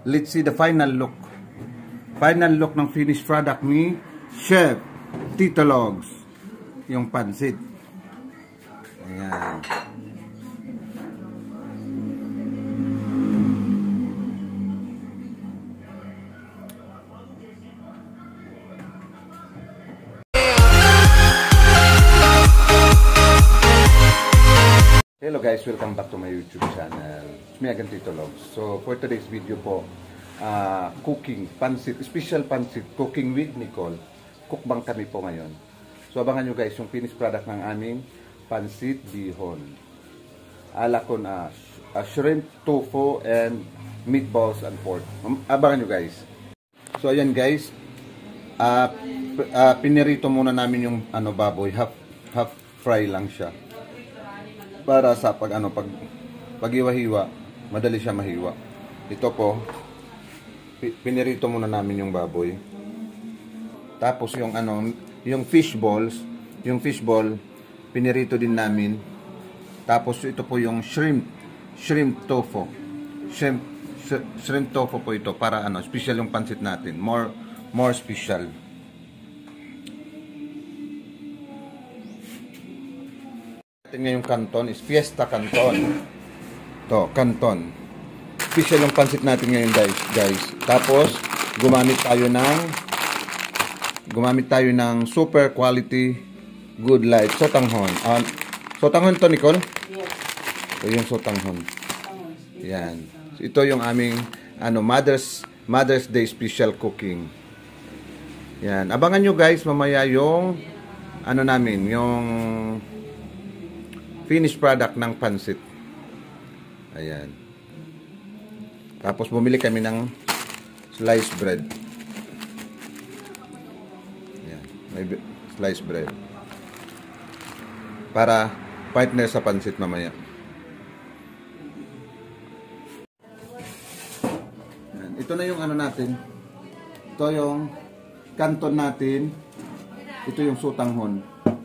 let's see the final look. Final look ng finished product ni Chef Tito Logs. Yung pansit. Ayan. Hello guys, welcome back to my YouTube channel. It's me again, Tito Logs. So for today's video po, cooking, pansit, special pansit, cooking with Nicole. Cookbang kami po ngayon. So abangan nyo guys yung finished product ng aming pansit bihon. Ala ko na shrimp, tofu, and meatballs and pork. Abangan nyo guys. So ayan guys, pinirito muna namin yung baboy, half fry lang siya. Para sa pag hiwa-hiwa, madali siya mahiwa. Ito po, pinirito muna namin yung baboy. Tapos yung fish ball, pinirito din namin. Tapos ito po yung shrimp tofu. Shrimp tofu po ito para special yung pansit natin. More special. Ngayong canton is Fiesta Canton. To, canton. Special yung pansit natin ngayon guys. Tapos gumamit tayo ng super quality good light sotanghon. Sotanghon to, Nicole? Yes. Ito yung sotanghon. Yan. So, ito yung aming Mother's Day special cooking. Yan. Abangan nyo guys mamaya yung yung finished product ng pansit. Ayan. Tapos bumili kami ng sliced bread. Ayan. May sliced bread. Para partner sa pansit mamaya. Ayan. Ito na yung natin. Ito yung canton natin. Ito yung sotanghon.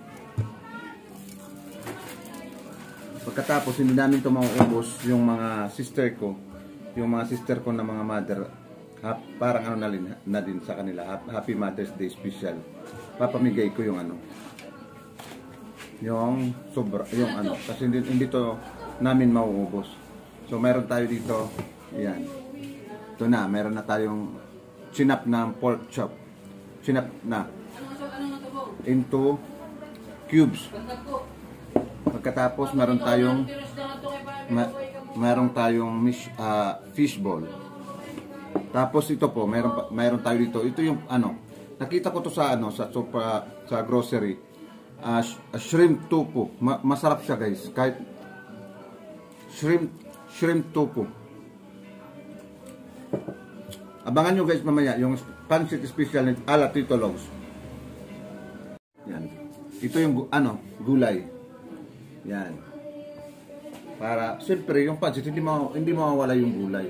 Pagkatapos, hindi namin ito mauubos yung mga sister ko na mga mother. Parang na din sa kanila. Happy Mother's Day special. Papamigay ko yung yung sobra, kasi hindi to namin mauubos. So, meron tayo dito. Ayan. Ito na, meron na tayong chinap na pork chop. Chinap na. Into cubes. Pagkatapos meron tayong fish ball. Tapos ito po, meron tayo dito. Ito yung nakita ko to sa grocery. Shrimp tofu. Masarap siya guys. Kahit shrimp tofu. Abangan nyo guys mamaya yung pansit special ni ala Tito Logs. Yan. Ito yung gulay. Yan. Para, siyempre, yung pansit, hindi mawawala yung gulay.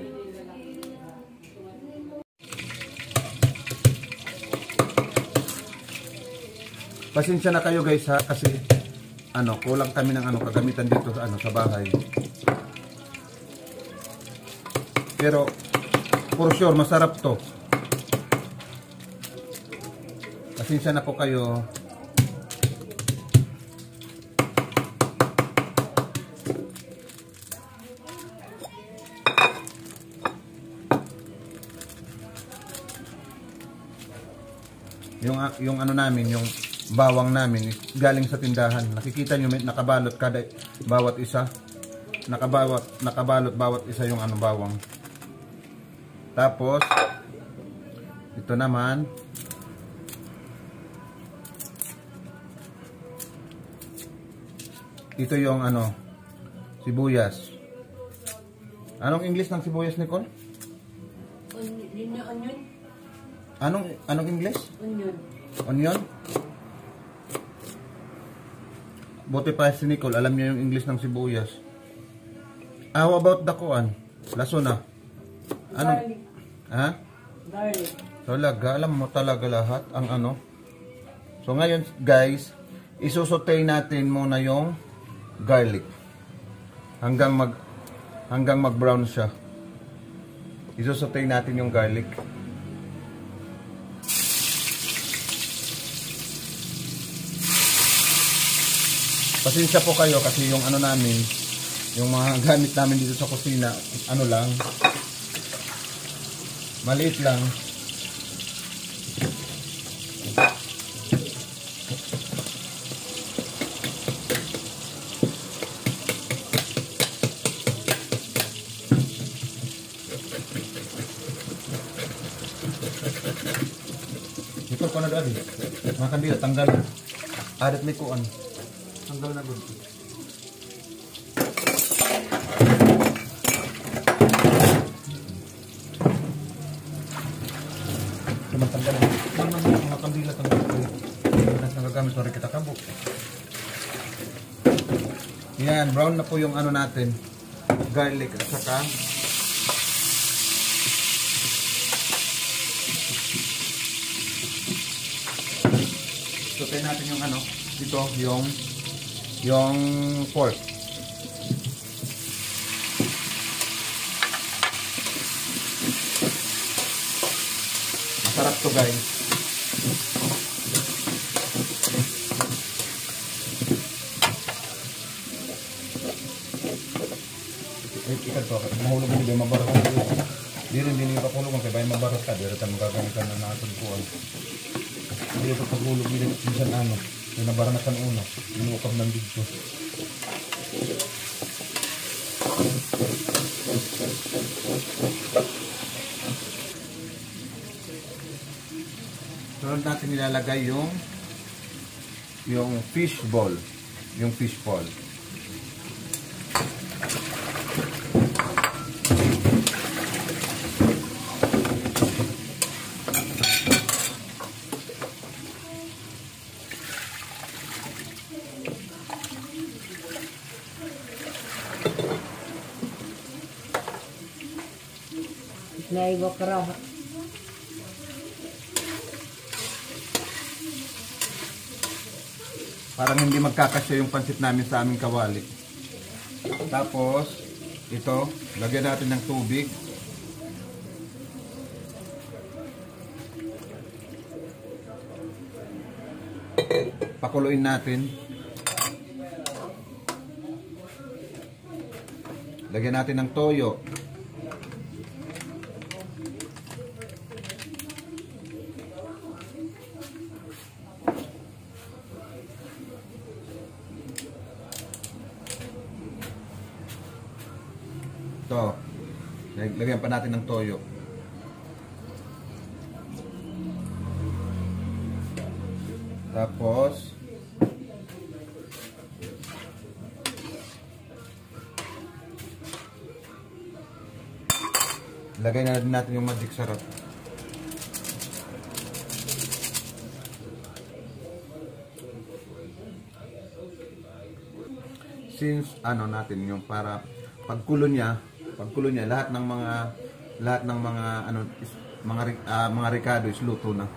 Pasensya na kayo guys ha, kasi, kulang kami ng kagamitan dito sa bahay. Pero, for sure, masarap to. Pasensya na po kayo. Yung namin, yung bawang namin galing sa tindahan. Nakikita nyo may nakabalot bawat isa. Nakabalot bawat isa yung bawang. Tapos ito naman ito yung sibuyas. Anong English ng sibuyas, Nicole? Onion. Anong English? Onion? Buti pa si Nicole, alam niya yung English ng sibuyas. How about the laso na? Garlic. Ha? Garlic. Talaga, alam mo talaga lahat ang So ngayon guys, isusutay natin muna yung garlic hanggang mag brown siya. isusutay natin yung garlic. Pasensya po kayo kasi yung ano namin, yung mga gamit namin dito sa kusina, ano lang, maliit lang. Ito ko na dali. Mga kandila, tanggal. Adat may kuan. Tanggal na gunti. Tanggal na. Mga kandila, tanggal ko. Nas nagagamit na rin kita kabo. Yan, brown na po yung ano natin. Garlic at saka sutay natin yung ano, ito, yung pork. Masarap to, guys. Ikat to, mahulog mo din, mabaras ka dito. Di rin din yung kapulog, kaya bayan mabaras ka, di rin tayo magagamitan na nakatulkuan. Hindi ito paghulog din minsan ano, yung nabaranasan uno, inukap ng dito. Sunod natin nilalagay yung fish ball, yung fish ball. Naiba karaha. Parang hindi magkakasya yung pansit namin sa aming kawali. Tapos, ito, lagyan natin ng tubig. Pakuluin natin. Lagyan natin ng toyo. Ito. Lagyan pa natin ng toyo. Tapos lagay na natin yung magic sarap. Since ano natin yung para pagkulo niya lahat ng mga ano mga ricado is luto na.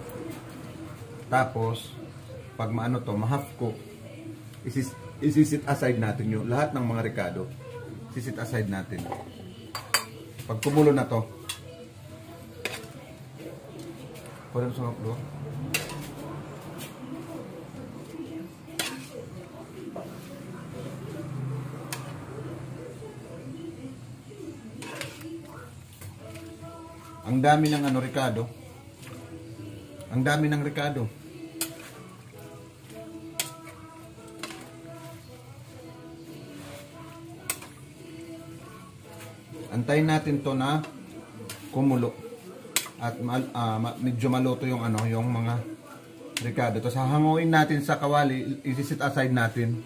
Tapos pag maano to, ma-half cook, isisit aside natin yung lahat ng mga ricado. Sisit aside natin. Pag kumulo na to, pwede sa mga ang dami ng ano ricado. Ang dami ng ricado. Antayin natin to na kumulo at medyo maluto yung ano, yung mga ricado. Tapos hahanguin natin sa kawali, i-set aside natin.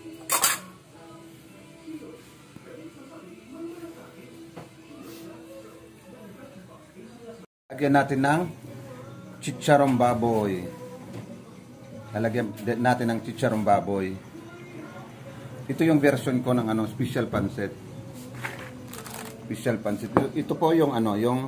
Lagyan natin ng chicharong baboy. Lalagyan natin ng chicharong baboy. Ito yung version ko ng ano, special pancit. Special pancit. Ito po yung ano, yung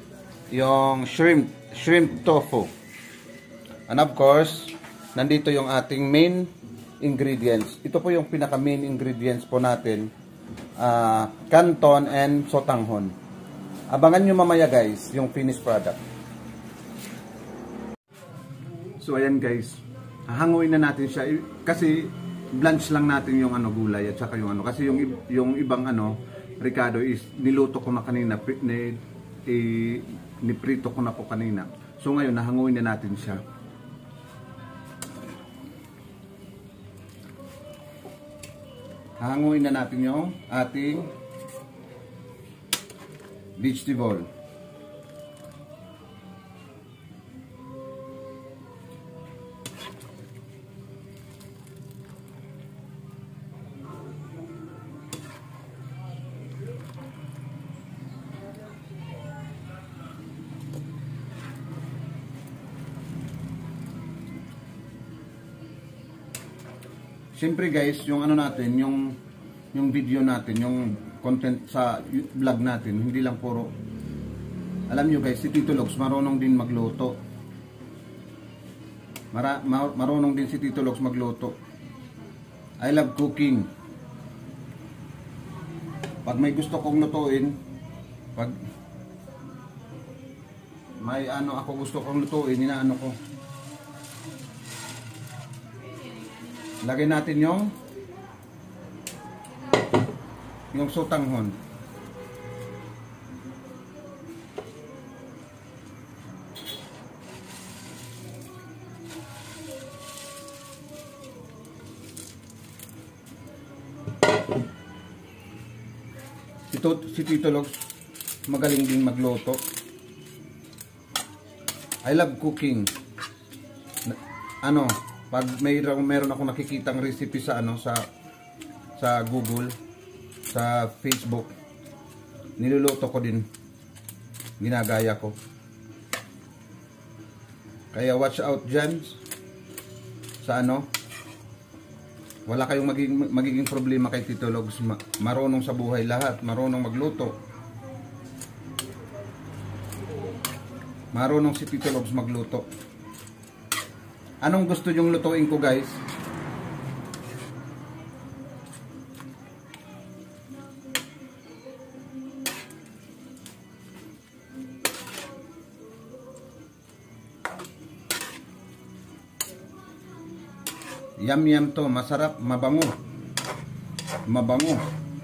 shrimp tofu. And of course, nandito yung ating main ingredients. Ito po yung pinaka main ingredients po natin. Canton and sotanghon. Abangan nyo mamaya guys, yung finished product. So ayan guys, hahanguin na natin siya kasi blanch lang natin yung ano gulay at saka yung ano kasi yung ibang ano ricado is niluto ko na kanina, niprito ko na po kanina. So ngayon nahanguin na natin siya. Hahanguin na natin yung ating vegetable. Siyempre guys, yung ano natin, yung video natin, yung content sa vlog natin, hindi lang puro, alam nyo guys, si Tito Logs marunong din magluto. Marunong din si Tito Logs magluto. I love cooking. Pag may gusto kong lutuin, pag may ano ako gusto kong lutuin, inaano ko. Lagay natin yung sotanghon. Si Tito Logs magaling din magluto. I love cooking. Ano, pag meron ako nakikitang recipe sa ano sa Google, sa Facebook, niluluto ko din, ginagaya ko. Kaya watch out dyan sa ano, wala kayong magiging problema kay Tito Logs. Marunong sa buhay lahat, marunong magluto. Marunong si Tito Logs magluto. Anong gusto yung lutuin ko guys? Yum to, masarap, mabango. Mabango.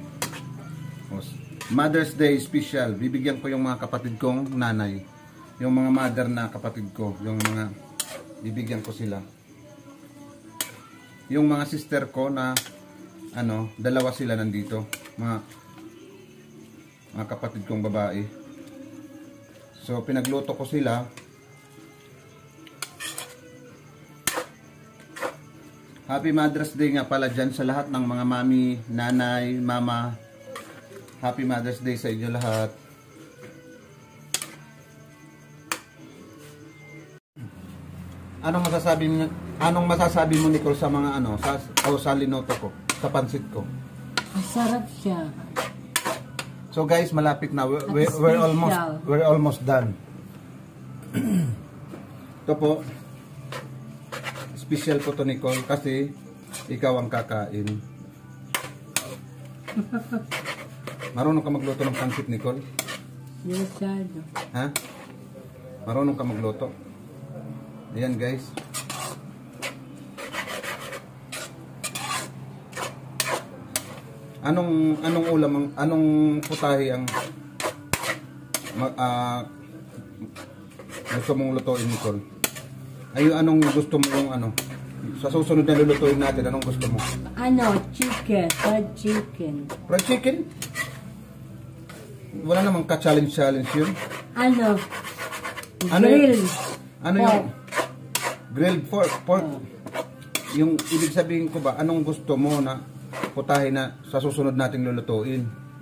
Mother's Day special. Bibigyan ko yung mga kapatid kong nanay. Yung mga mother na kapatid ko, yung mga bibigyan ko sila. Yung mga sister ko na ano, dalawa sila nandito, mga kapatid kong babae. So pinagluto ko sila. Happy Mother's Day nga pala dyan sa lahat ng mga mami, nanay, mama. Happy Mother's Day sa inyo lahat. Anong masasabi mo Nicole sa mga ano sa linoto ko, sa pansit ko? Masarap siya. So guys, malapit na. We're almost done. Ito po. Special po to Nicole kasi ikaw ang kakain. Marunong ka magluto ng pansit Nicole? Yes, ha? Marunong ka magluto? Ayan guys. Anong ulam, anong putahe ang gusto mong lutuin Nicole? Anong gusto mo yung ano? Sa susunod na lulutuin natin, anong gusto mo? Chicken, fried chicken. Fried chicken? Wala namang ka-challenge yun. Grill. Yung grilled pork. Yung ibig sabihin ko ba, anong gusto mo na putahe na sa susunod nating lulutuin?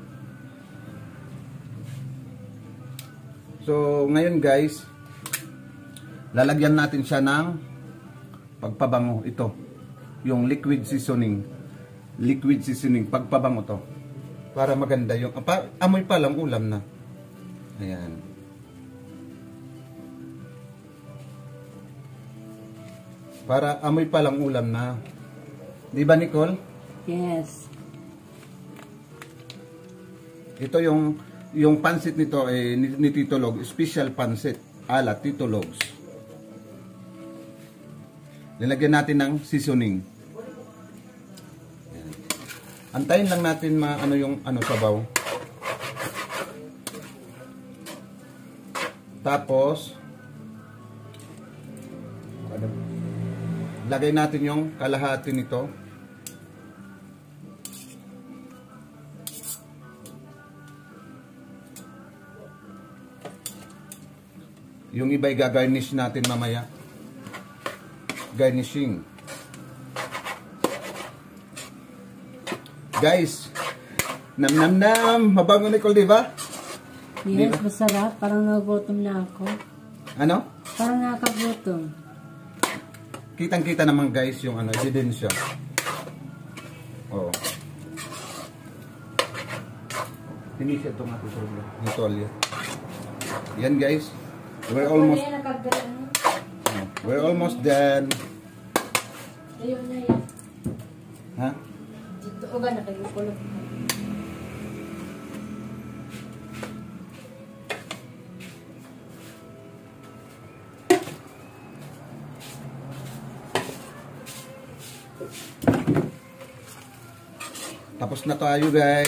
So, ngayon guys, lalagyan natin siya ng pagpabango. Ito, yung liquid seasoning. Liquid seasoning, pagpabango to. Para maganda yung, amoy pa lang ulam na. Ayan. Para amoy pa lang ulam na. Di ba Nicole? Yes. Ito yung yung pansit nito ni Tito Log, special pansit ala Tito Logs. Lalagyan natin ng seasoning. Yan. Antayin lang natin yung sabaw. Tapos lagay natin yung kalahati nito. Yung iba i-garnish natin mamaya. Garnishing. Guys, nam. Mabango Nicole, di ba? Yes, masarap. Parang nagutom na ako. Ano? Parang nakagutom. Kitang-kita naman guys yung ebidensya. Oo. Hindi siya itong Nitolia. Yan guys. We're almost done. Ayun na yan. Ha? Dito ko ba nakagulog? Tapos na tayo guys.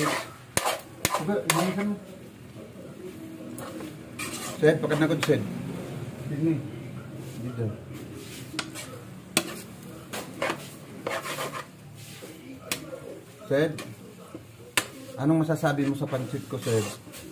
Sed, pagkat na ko Sed. Sini. Dito. Sed. Anong masasabi mo sa pansit ko, Sed?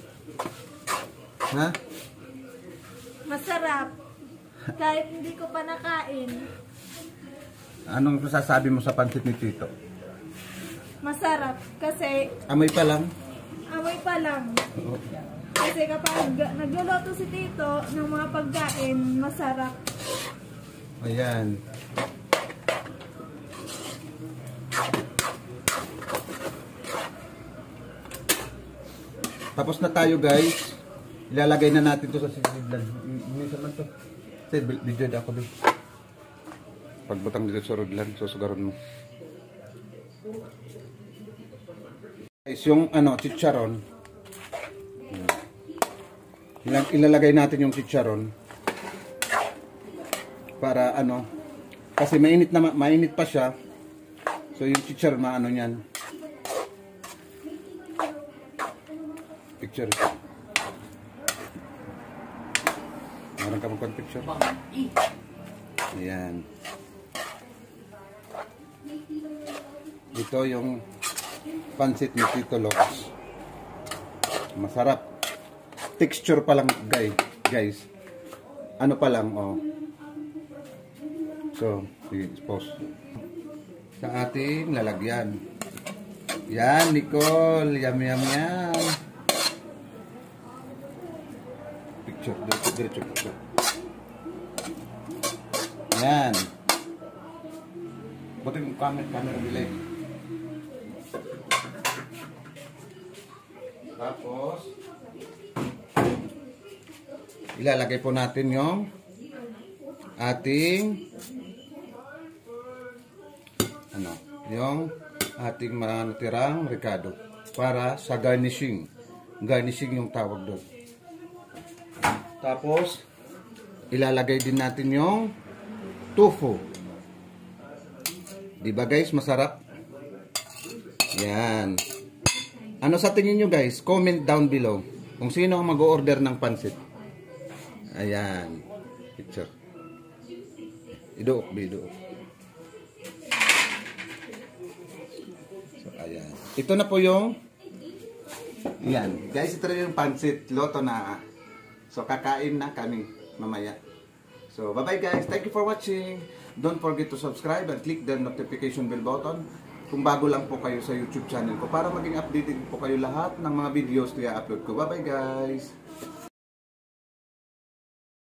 Ha? Masarap. Kahit hindi ko pa nakain. Anong masasabi mo sa pansit ni Tito? Masarap. Kasi Amoy pa lang. amoy pa lang. Oo. Kasi kapag nagluluto si Tito ng mga pagkain, masarap. Ayan. Tapos na tayo guys. Ilalagay na natin to sa sisidlan. Minsan man to. Say, video na ako doon. Pagbutang dito sa rodlan, susugaron mo. Guys, yung chicharon. Ilalagay natin yung chicharon. Para kasi mainit pa siya. So yung chicharon niyan. Picture. Meron ka magpang picture? Ayan. Ito yung pansit ni Tito Logs. Masarap. Texture pa lang guys. Ano pa lang So, sige, pause. Sa ating lalagyan. Yan, Nicole. Yum. Picture. Diretso. Yan. Buti yung camera delay. Tapos, ilalagay po natin yung ating yung ating natirang ricado para sa garnishing. Garnishing yung tawag doon. Tapos, ilalagay din natin yung tofu. Diba guys, masarap? Yan. Ano sa tingin nyo guys? Comment down below kung sino ang mag-order ng pansit. Ayan. Picture. Iduok. So, ayan. Ito na po yung yan. Guys, ito na yung pansit. Loto na. So, kakain na kami mamaya. So, bye-bye guys. Thank you for watching. Don't forget to subscribe and click the notification bell button kung bago lang po kayo sa YouTube channel ko para maging updated po kayo lahat ng mga videos na i-upload ko. Bye-bye guys!